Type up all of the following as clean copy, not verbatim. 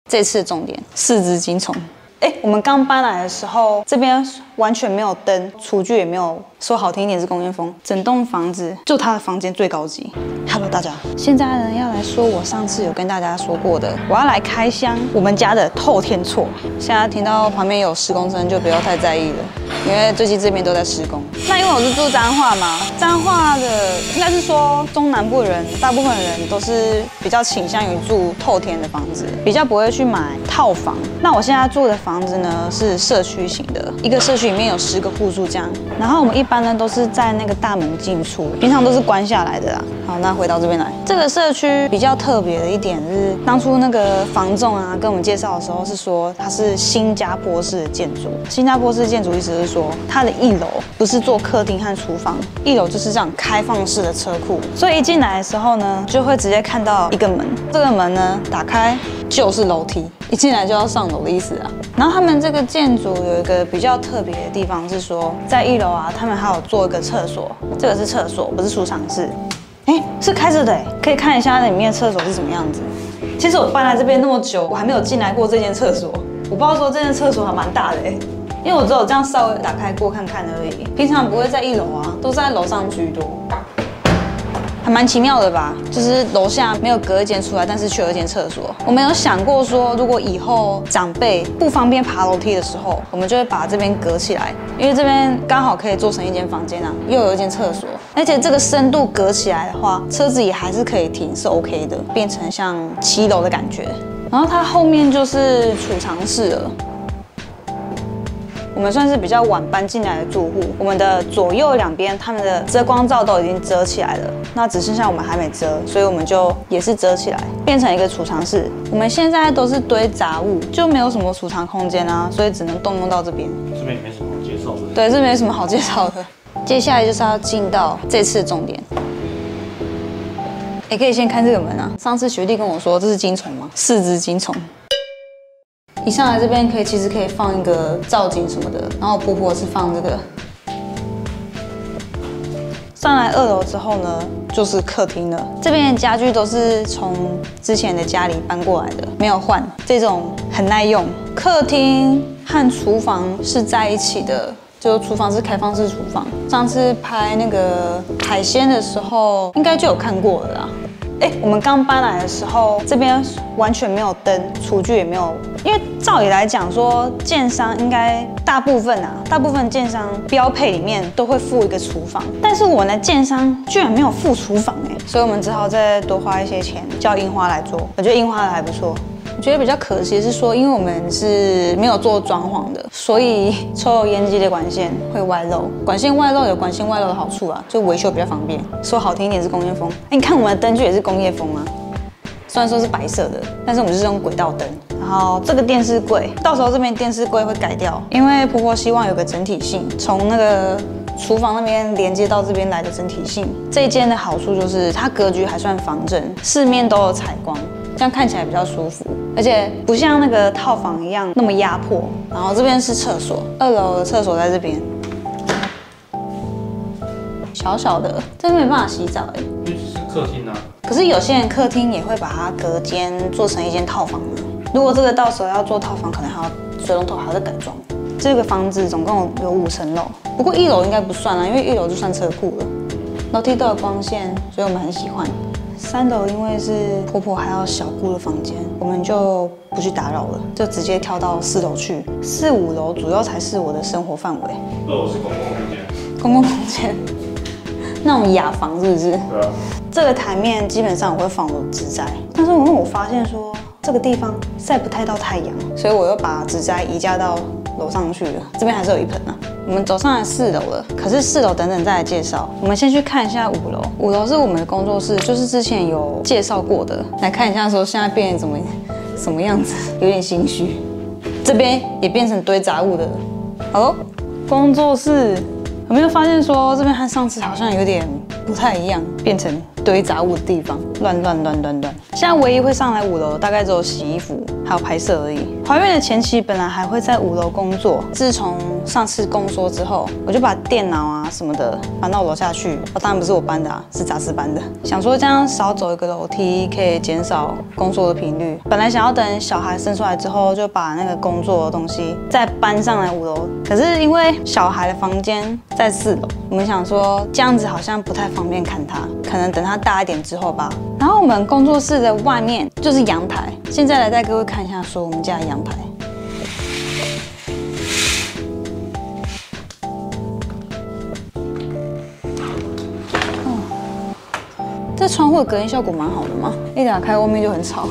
这次的重点，4只金虫。我们刚搬来的时候，这边完全没有灯，厨具也没有，说好听一点是工业风，整栋房子就它的房间最高级。Hello 大家，现在呢要来说我上次有跟大家说过的，我要来开箱我们家的透天厝。现在听到旁边有施工声就不要太在意了，因为最近这边都在施工。那因为我是住彰化嘛，彰化的应该是说中南部人，大部分人都是比较倾向于住透天的房子，比较不会去买套房。那我现在住的房子呢是社区型的，一个社区里面有10个户数这样。然后我们一般呢都是在那个大门进出，平常都是关下来的啦。好，那回到这边来，这个社区比较特别的一点是，当初那个房仲啊跟我们介绍的时候是说它是新加坡式的建筑。新加坡式建筑意思是说它的1楼不是做客厅和厨房，1楼就是这样开放式的车库，所以一进来的时候呢，就会直接看到一个门，这个门呢打开就是楼梯，一进来就要上楼的意思啊。然后他们这个建筑有一个比较特别的地方是说，在1楼啊，他们还有做一个厕所，这个是厕所，不是储藏室。是开着的可以看一下里面的厕所是什么样子。其实我搬来这边那么久，我还没有进来过这间厕所。我不知道说这间厕所还蛮大的因为我只有这样稍微打开过看看而已，平常不会在1楼啊，都在楼上居多。还蛮奇妙的吧，就是楼下没有隔一间出来，但是却有一间厕所。我们有想过说，如果以后长辈不方便爬楼梯的时候，我们就会把这边隔起来，因为这边刚好可以做成一间房间啊，又有一间厕所，而且这个深度隔起来的话，车子也还是可以停，是 OK 的，变成像7楼的感觉。然后它后面就是储藏室了。我们算是比较晚搬进来的住户，我们的左右两边他们的遮光罩都已经遮起来了，那只剩下我们还没遮，所以我们就也是遮起来，变成一个储藏室。我们现在都是堆杂物，就没有什么储藏空间啊，所以只能动用到这边。 这边也没什么好介绍的。 对，这没什么好介绍的。接下来就是要进到这次的重点。可以先看这个门啊。上次学弟跟我说这是金虫吗？4只金虫。一上来这边其实可以放一个造景什么的，然后我婆婆是放这个。上来2楼之后呢，就是客厅了。这边的家具都是从之前的家里搬过来的，没有换，这种很耐用。客厅和厨房是在一起的，就厨房是开放式厨房。上次拍那个海鲜的时候，应该就有看过了啦。我们刚搬来的时候，这边完全没有灯，厨具也没有。因为照理来讲说，建商应该大部分建商标配里面都会附一个厨房，但是我们的建商居然没有附厨房所以我们只好再多花一些钱叫樱花来做。我觉得樱花的还不错。我觉得比较可惜的是说，因为我们是没有做装潢的，所以抽油烟机的管线会外漏。管线外漏有管线外漏的好处啊，就维修比较方便。说好听一点是工业风，你看我们的灯具也是工业风啊，虽然说是白色的，但是我们是用轨道灯。然后这个电视柜，到时候这边电视柜会改掉，因为婆婆希望有个整体性，从那个厨房那边连接到这边来的整体性。这一间的好处就是它格局还算方正，四面都有采光。这样看起来比较舒服，而且不像那个套房一样那么压迫。然后这边是厕所，2楼的厕所在这边，小小的，这边没办法洗澡因为是客厅啊。 可是有些人客厅也会把它隔间做成一间套房啊。如果这个到时候要做套房，可能还要水龙头还要再改装。这个房子总共有5层楼，不过1楼应该不算啦，因为1楼就算车库了。楼梯都有光线，所以我们很喜欢。3楼因为是婆婆还有小姑的房间，我们就不去打扰了，就直接跳到4楼去。4、5楼主要才是我的生活范围。 2楼是公共空间。 公共空间，那种雅房是不是？ 对啊。 这个台面基本上我会放我的植栽，但是因为我发现说这个地方晒不太到太阳，所以我又把植栽移架到楼上去了。这边还是有一盆啊。我们走上来4楼了，可是4楼等等再来介绍。我们先去看一下5楼。5楼是我们的工作室，就是之前有介绍过的。来看一下说现在变成什么样子，有点心虚。这边也变成堆杂物的。好，工作室有没有发现说这边和上次好像有点不太一样，变成堆杂物的地方，乱。现在唯一会上来5楼大概只有洗衣服还有拍摄而已。怀孕的前期本来还会在5楼工作，自从上次宫缩之后，我就把电脑啊什么的搬到楼下去。当然不是我搬的啊，是杂志搬的。想说这样少走一个楼梯，可以减少宫缩的频率。本来想要等小孩生出来之后，就把那个工作的东西再搬上来5楼。可是因为小孩的房间在4楼，我们想说这样子好像不太方便看他，可能等他大一点之后吧。然后我们工作室的外面就是阳台，现在来带各位看一下，说我们家的阳台。这窗户的隔音效果蛮好的嘛，一打开外面就很吵。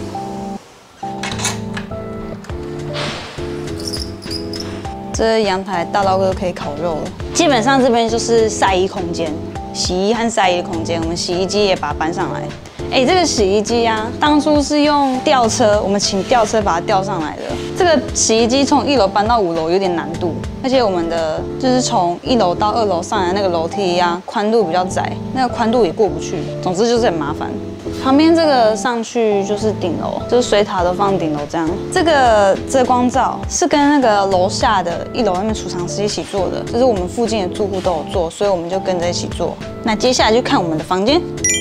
这阳台大到都可以烤肉了。基本上这边就是晒衣空间，洗衣和晒衣的空间。我们洗衣机也把它搬上来。这个洗衣机啊，当初是用吊车，我们请吊车把它吊上来的。这个洗衣机从1楼搬到5楼有点难度，而且我们的就是从1楼到2楼上来那个楼梯啊，宽度比较窄，那个宽度也过不去。总之就是很麻烦。旁边这个上去就是顶楼，就是水塔都放顶楼这样。这个遮光罩是跟那个楼下的1楼那边储藏室一起做的，就是我们附近的住户都有做，所以我们就跟着一起做。那接下来就看我们的房间。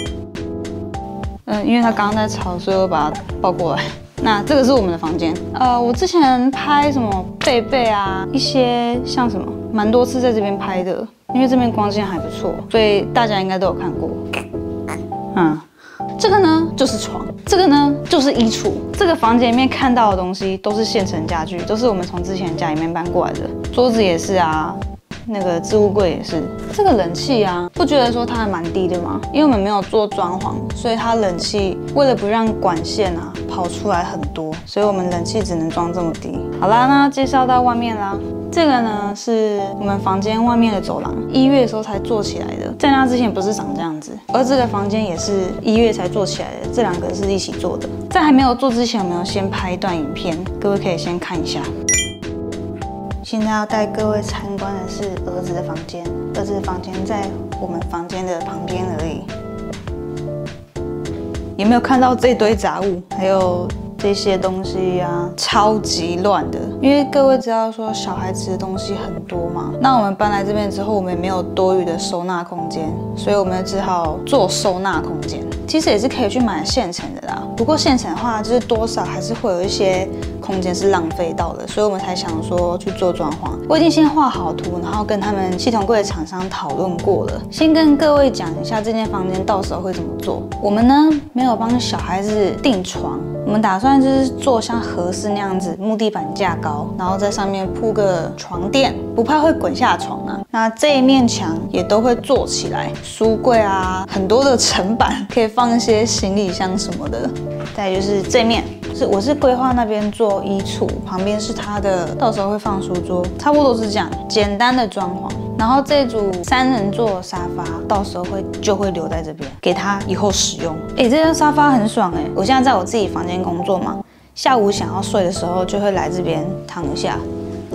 因为他刚刚在吵，所以我把它抱过来。那这个是我们的房间。我之前拍什么贝贝啊，一些像什么，蛮多次在这边拍的，因为这边光线还不错，所以大家应该都有看过。这个呢就是床，这个呢就是衣橱。这个房间里面看到的东西都是现成家具，都是我们从之前家里面搬过来的。桌子也是啊。那个置物柜也是，这个冷气啊，不觉得说它还蛮低的吗？因为我们没有做装潢，所以它冷气为了不让管线啊跑出来很多，所以我们冷气只能装这么低。好啦，那介绍到外面啦。这个呢是我们房间外面的走廊，1月的时候才做起来的，在那之前不是长这样子。而这个房间也是1月才做起来的，这2个是一起做的。在还没有做之前，我们有先拍一段影片，各位可以先看一下。现在要带各位参观的是儿子的房间，儿子的房间在我们房间的旁边而已。有没有看到这堆杂物？还有这些东西啊，超级乱的。因为各位知道说小孩子的东西很多嘛，那我们搬来这边之后，我们也没有多余的收纳空间，所以我们只好做收纳空间。其实也是可以去买现成的啦，不过现成的话，就是多少还是会有一些空间是浪费到的，所以我们才想说去做装潢。我已经先画好图，然后跟他们系统柜的厂商讨论过了。先跟各位讲一下这间房间到时候会怎么做。我们呢没有帮小孩子订床，我们打算就是做像和室那样子，木地板架高，然后在上面铺个床垫，不怕会滚下床啊。那这一面墙也都会做起来，书柜啊，很多的层板可以放一些行李箱什么的。再来就是这面。我是规划那边做衣橱，旁边是他的，到时候会放书桌，差不多是这样简单的装潢。然后这组3人座沙发，到时候就会留在这边，给他以后使用。这张沙发很爽我现在在我自己房间工作嘛，下午想要睡的时候就会来这边躺一下。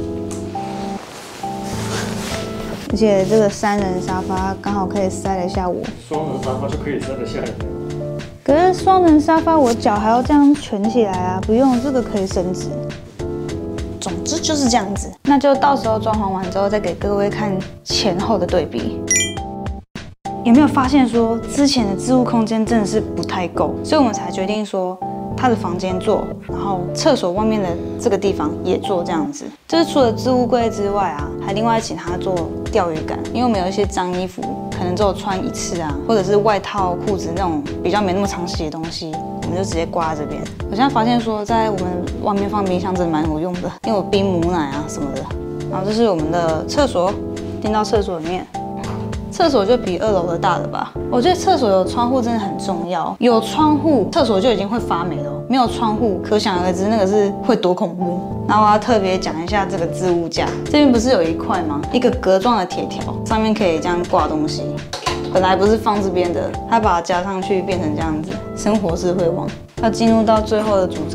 而且这个3人沙发刚好可以塞得下我。 双人沙发就可以塞得下来。 可是双人沙发我脚还要这样蜷起来啊，不用，这个可以伸直。总之就是这样子，那就到时候装潢完之后再给各位看前后的对比。有没有发现说之前的置物空间真的是不太够，所以我们才决定说他的房间做，然后厕所外面的这个地方也做这样子。就是除了置物柜之外啊，还另外请他做钓鱼竿，因为我们有一些脏衣服可能只有穿1次啊，或者是外套、裤子那种比较没那么常洗的东西，我们就直接挂在这边。我现在发现说在我们外面放冰箱真的蛮有用的，因为我冰母奶啊什么的。然后这是我们的厕所，进到厕所里面。厕所就比2楼的大了吧？我觉得厕所有窗户真的很重要，有窗户厕所就已经会发霉了，没有窗户可想而知那个是会多恐怖。然后我要特别讲一下这个置物架，这边不是有一块吗？一个格状的铁条，上面可以这样挂东西。本来不是放这边的，他把它加上去变成这样子，生活智慧王。要进入到最后的主轴了，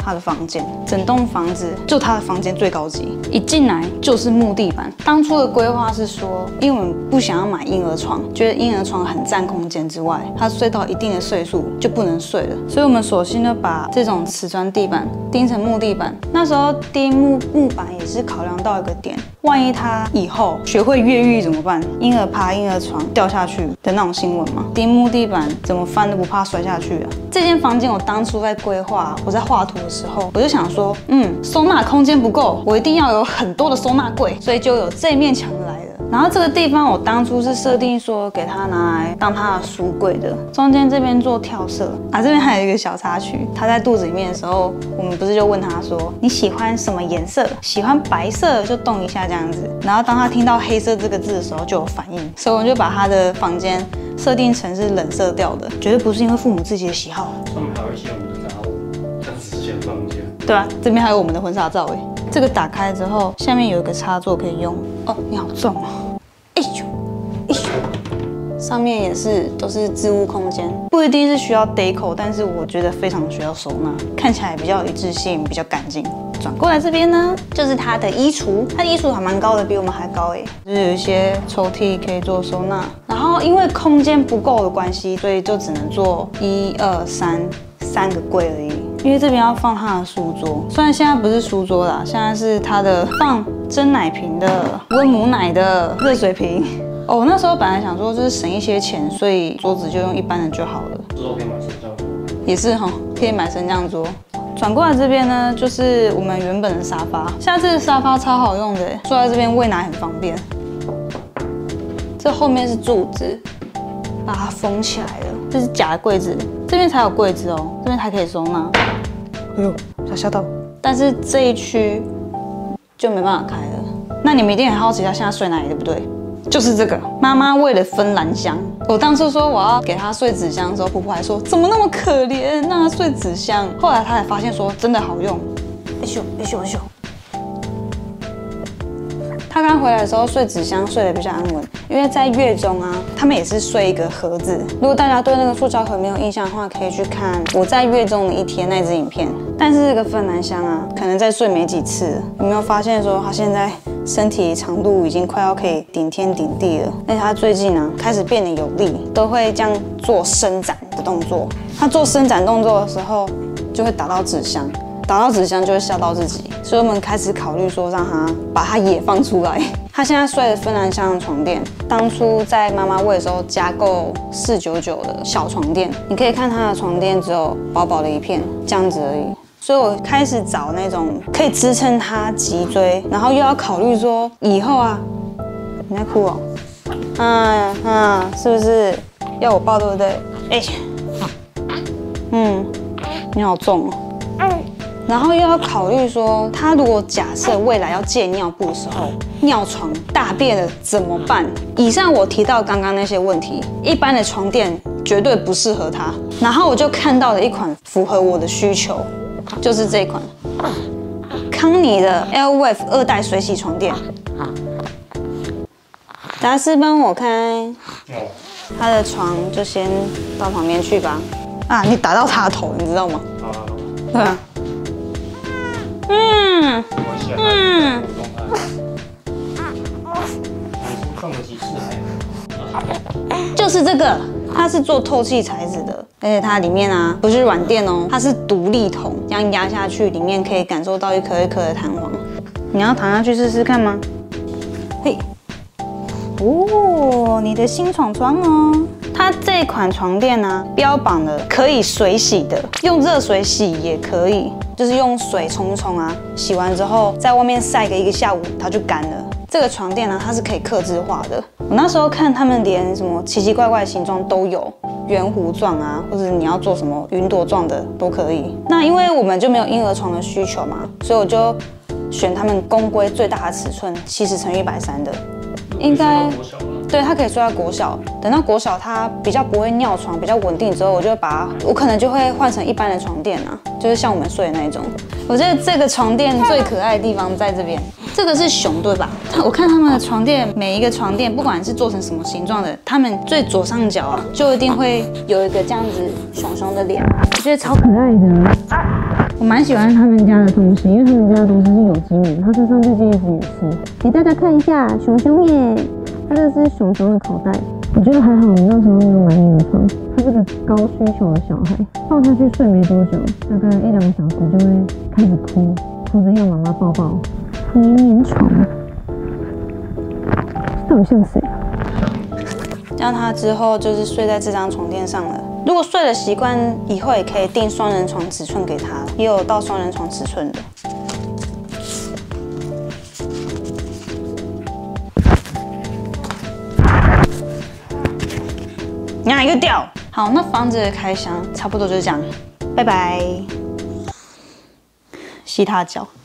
他的房间，整栋房子就他的房间最高级，一进来就是木地板。当初的规划是说，因为我们不想要买婴儿床，觉得婴儿床很占空间之外，他睡到一定的岁数就不能睡了，所以我们索性就把这种瓷砖地板钉成木地板。那时候钉木板也是考量到一个点，万一他以后学会越狱怎么办？婴儿爬婴儿床掉下去的那种新闻嘛，钉木地板怎么翻都不怕摔下去啊。这间房间我当初在规划，我在画图的时候，我就想说，收纳空间不够，我一定要有很多的收纳柜，所以就有这面墙来的。然后这个地方我当初是设定说给他拿来当他的书柜的，中间这边做跳色啊，这边还有一个小插曲，他在肚子里面的时候，我们不是就问他说你喜欢什么颜色？喜欢白色就动一下这样子，然后当他听到黑色这个字的时候就有反应，所以我们就把他的房间设定成是冷色调的，绝对不是因为父母自己的喜好。 上面还有一些我们的杂物，但是之前放一下。 对啊，这边还有我们的婚纱照哎。这个打开之后，下面有一个插座可以用。哦，你好重哦！哎呦，哎呦，上面也是都是置物空间，不一定是需要 deco， 但是我觉得非常需要收纳，看起来比较有一致性，比较干净。转过来这边呢，就是它的衣橱，它的衣橱还蛮高的，比我们还高哎，就是有一些抽屉可以做收纳。然后因为空间不够的关系，所以就只能做1、2、3个柜而已。因为这边要放他的书桌，虽然现在不是书桌啦，现在是他的放蒸奶瓶的、温母奶的热水瓶。哦，我那时候本来想说就是省一些钱，所以桌子就用一般的就好了。 之后可以买升降桌。 也是哈，可以买升降桌。转过来这边呢，就是我们原本的沙发。现在这个沙发超好用的，坐在这边喂奶很方便。这后面是柱子，把它封起来了。这是假的柜子，这边才有柜子哦，这边还可以收纳。哎呦，吓到！但是这一区就没办法开了。那你们一定很好奇他现在睡哪里，对不对？就是这个，妈妈为了芬兰箱，我当初说我要给他睡纸箱的时候，婆婆还说怎么那么可怜，让他睡纸箱。后来他才发现说真的好用。哎咻哎咻哎咻。他刚回来的时候睡纸箱睡得比较安稳，因为在月中啊，他们也是睡一个盒子。如果大家对那个塑胶盒没有印象的话，可以去看我在月中的一天那支影片。但是这个芬兰箱啊，可能再睡没几次，有没有发现说他现在身体长度已经快要可以顶天顶地了？而且他最近啊开始变得有力，都会这样做伸展的动作。他做伸展动作的时候，就会打到纸箱。打到纸箱就会吓到自己，所以我们开始考虑说让他把它也放出来。他现在睡的芬兰箱的床垫，当初在妈妈喂的时候加购499的小床垫，你可以看他的床垫只有薄薄的一片这样子而已。所以我开始找那种可以支撑他脊椎，然后又要考虑说以后啊，你在哭哦？是不是要我抱对不对？哎，你好重哦。然后又要考虑说，他如果假设未来要戒尿布的时候，尿床大便了怎么办？以上我提到刚刚那些问题，一般的床垫绝对不适合他。然后我就看到了一款符合我的需求，就是这一款康妮的 Airwave 2代水洗床垫。达斯帮我开，他的床就先到旁边去吧。啊，你打到他的头，你知道吗？对啊。就是这个，它是做透气材质的，而且它里面啊不是软垫哦，它是独立筒，这样压下去，里面可以感受到一颗一颗的弹簧。你要躺下去试试看吗？嘿，哦，你的新床哦。它这款床垫呢，标榜的可以水洗的，用热水洗也可以，就是用水冲冲啊，洗完之后在外面晒个1个下午，它就干了。这个床垫呢，它是可以客制化的。我那时候看他们连什么奇奇怪怪的形状都有，圆弧状啊，或者你要做什么云朵状的都可以。那因为我们就没有婴儿床的需求嘛，所以我就选他们公规最大的尺寸70×130的，应该。对，它可以睡到国小，等到国小它比较不会尿床，比较稳定之后，我可能就会换成一般的床垫啊，就是像我们睡的那种。我觉得这个床垫最可爱的地方在这边，这个是熊对吧？我看他们的床垫，每一个床垫不管是做成什么形状的，他们最左上角啊，就一定会有一个这样子熊熊的脸，我觉得超可爱的。 我蛮喜欢他们家的东西，因为他们家的东西是有机棉，它身上这件衣服也是。给大家看一下，熊熊耶，它这是熊熊的口袋。我觉得还好，我那时候没有买棉床。他是个高需求的小孩，放下去睡没多久，大概1-2个小时就会开始哭，哭着要妈妈抱抱。棉床，到底像谁啊？ 这样他之后就是睡在这张床垫上了。如果睡的习惯，以后也可以订双人床尺寸给他，也有到双人床尺寸的。哪一个掉？好，那房子的开箱差不多就是这样，拜拜。吸他的脚。